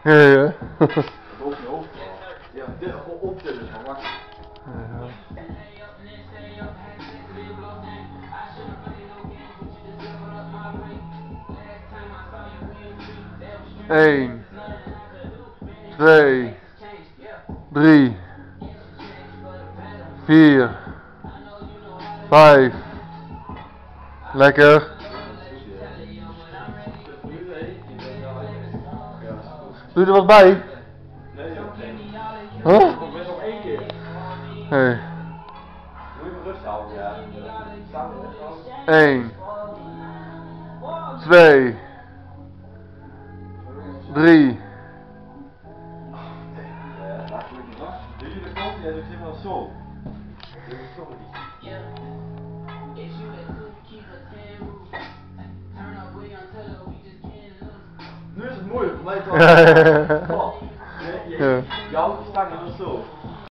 Ja. Boven je hoofd. Ja, dit gewoon optillen is gewoon makkelijk. Ja. Eén, 2, 3, 4, 5. Lekker. Doe je er wat bij? Nee, Huh? probeer nog één keer. Hey. Moet je rust houden, ja. 1, 2, 3. Ja, dat doe je nog. Doe je de kant, ja, doe je helemaal zo. Doe je zo niet. Nu is het moeilijk, voor mij toch. Ja. Jouw stang is zo.